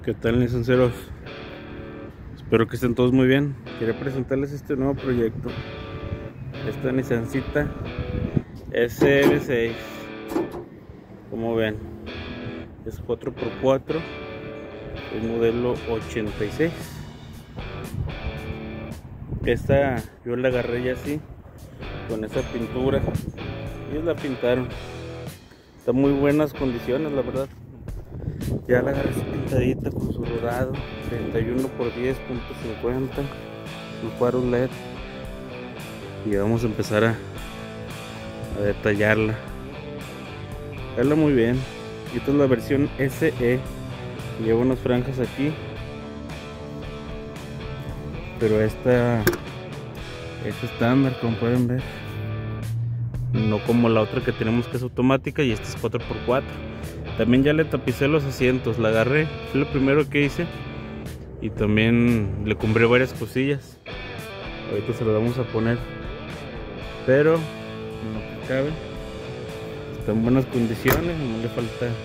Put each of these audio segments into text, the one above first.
¿Qué tal, licencieros? Espero que estén todos muy bien. Quería presentarles este nuevo proyecto. Esta Nissancita SV6. Como ven, es 4x4, es modelo 86. Esta yo la agarré ya así, con esa pintura. Ellos la pintaron. Está muy buenas condiciones, la verdad. Ya la agarré pintadita con su rodado 31x10.50, sus faros LED, y vamos a empezar a detallarla. Verla muy bien. Esta es la versión SE, lleva unas franjas aquí, pero esta es estándar, como pueden ver, no como la otra que tenemos, que es automática, y esta es 4x4. También ya le tapicé los asientos, la agarré, fue lo primero que hice, y también le compré varias cosillas. Ahorita se las vamos a poner, pero en lo que cabe está en buenas condiciones, no le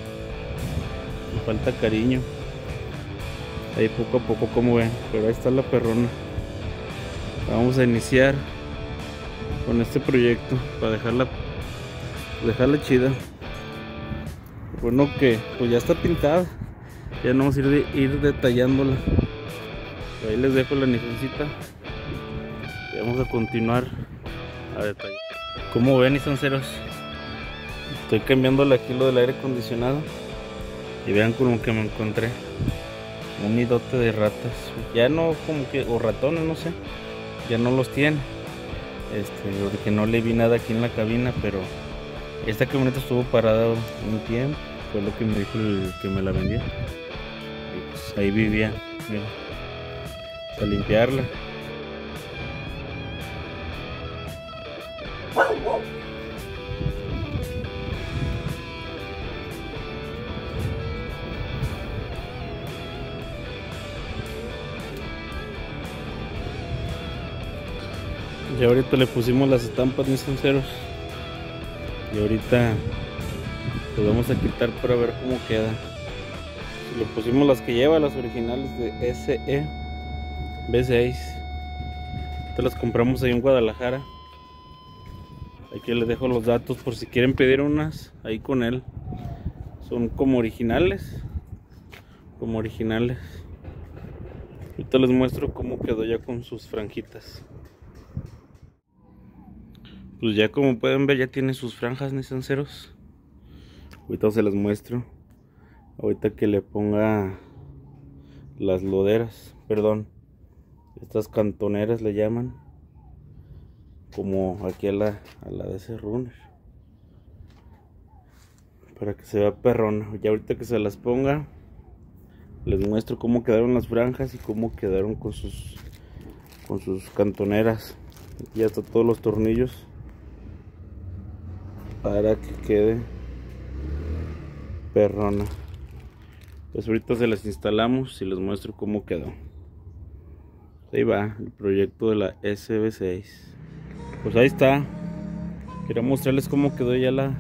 falta cariño. Ahí poco a poco, como ven, pero ahí está la perrona. Vamos a iniciar con este proyecto para dejarla chida. Bueno, que pues ya está pintada, ya no vamos a ir detallándola. Ahí les dejo la Nissancita y vamos a continuar a detallar. Como ven, Nissanceros, estoy cambiándole aquí lo del aire acondicionado y vean con lo que me encontré. Un nidote de ratas, ya no, como que, o ratones, no sé, ya no los tiene. Porque no le vi nada aquí en la cabina, pero esta camioneta estuvo parada un tiempo, fue lo que me dijo el que me la vendió. Y pues ahí vivía, mira, a limpiarla. Y ahorita le pusimos las estampas, mis sinceros, y ahorita pues vamos a quitar para ver cómo queda. Le pusimos las que lleva, las originales de SE V6. Estas las compramos ahí en Guadalajara. Aquí les dejo los datos por si quieren pedir unas ahí con él. Son como originales. Ahorita les muestro cómo quedó ya con sus franjitas. Pues ya, como pueden ver, ya tiene sus franjas, Nissanceros. Ahorita se las muestro. Ahorita que le ponga las loderas, perdón, estas cantoneras le llaman, como aquí a la de ese runner, para que se vea perrona. Ya ahorita que se las ponga, les muestro cómo quedaron las franjas y cómo quedaron con sus cantoneras. Ya está todos los tornillos para que quede perrona. Pues ahorita se las instalamos y les muestro cómo quedó. Ahí va el proyecto de la SV6. Pues ahí está. Quería mostrarles cómo quedó ya la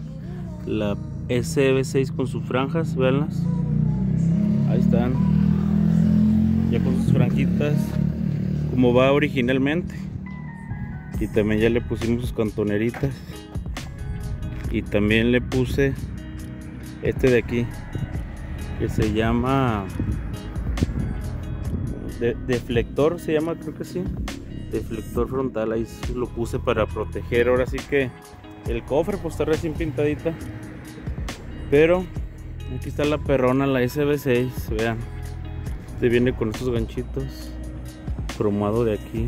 SV6 con sus franjas, veanlas. Ahí están, ya con sus franjitas como va originalmente. Y también ya le pusimos sus cantoneritas. Y también le puse este de aquí, que se llama deflector, se llama, creo que sí, deflector frontal. Ahí lo puse para proteger. Ahora sí que el cofre pues está recién pintadita, pero aquí está la perrona, la SV6. Vean, este viene con estos ganchitos cromado de aquí.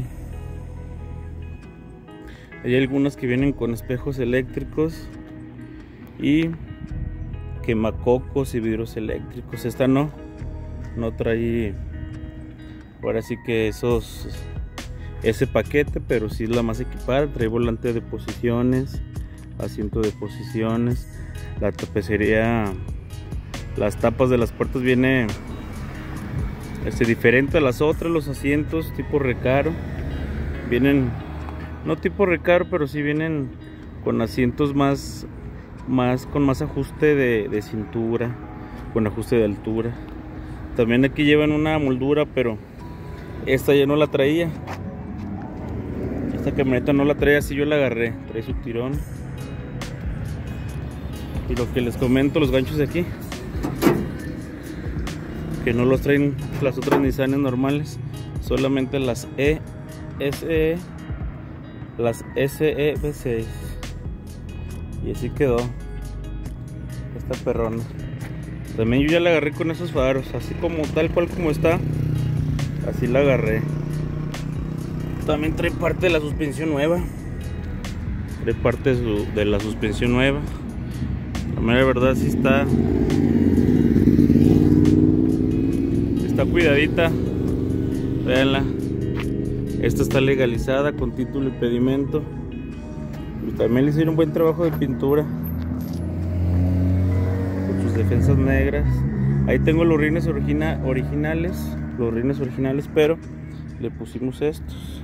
Hay algunas que vienen con espejos eléctricos y quemacocos y vidrios eléctricos. Esta no trae, ahora sí que ese paquete, pero sí es la más equipada. Trae volante de posiciones, asiento de posiciones, la tapicería, las tapas de las puertas viene diferente a las otras. Los asientos tipo recaro vienen, no tipo recaro, pero sí vienen con asientos con más ajuste de cintura, con ajuste de altura. También aquí llevan una moldura, pero esta ya no la traía. Esta camioneta no la traía, así yo la agarré. Trae su tirón. Y lo que les comento, los ganchos de aquí, que no los traen las otras Nissan normales, solamente las SE, las SE V6. Y así quedó esta perrona. También yo ya la agarré con esos faros, así como tal cual como está, así la agarré. También trae parte de la suspensión nueva. Trae parte de la suspensión nueva. La mera verdad sí está cuidadita. Véanla. Esta está legalizada con título y pedimento. Y también le hicieron un buen trabajo de pintura con sus defensas negras. Ahí tengo los rines originales. Los rines originales, pero le pusimos estos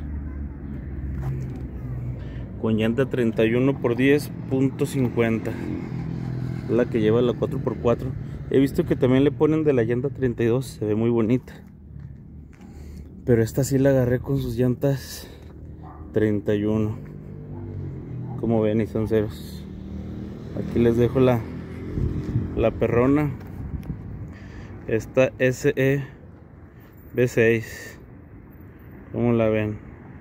con llanta 31x10.50, la que lleva la 4x4. He visto que también le ponen de la llanta 32, se ve muy bonita, pero esta sí la agarré con sus llantas 31. Como ven, Nissanceros, aquí les dejo la perrona, esta SE V6. ¿Cómo la ven?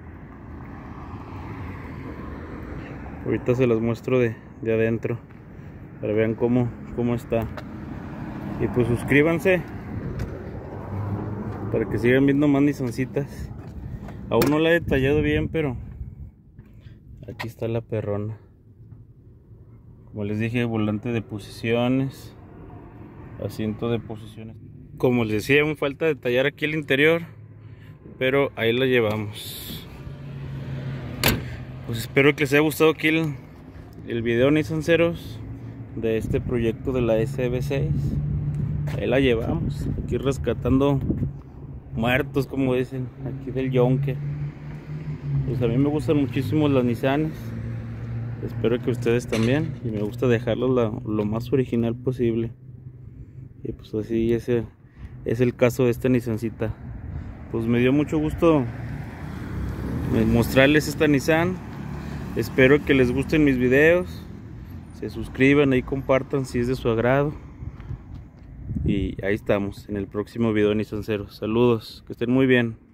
Ahorita se las muestro de adentro para que vean cómo está. Y pues suscríbanse para que sigan viendo más Nissancitas. Aún no la he detallado bien, pero aquí está la perrona. Como les dije, volante de posiciones, asiento de posiciones. Como les decía, aún falta detallar aquí el interior, pero ahí la llevamos. Pues espero que les haya gustado aquí el video, Nissanceros, de este proyecto de la SV6. Ahí la llevamos, aquí rescatando muertos, como dicen, aquí del yonke. Pues a mí me gustan muchísimo las Nissanes, espero que ustedes también, y me gusta dejarlos lo más original posible. Y pues así ese es el caso de esta Nissancita. Pues me dio mucho gusto mostrarles esta Nissan. Espero que les gusten mis videos, se suscriban y compartan si es de su agrado. Y ahí estamos en el próximo video, Nissanceros. Saludos, que estén muy bien.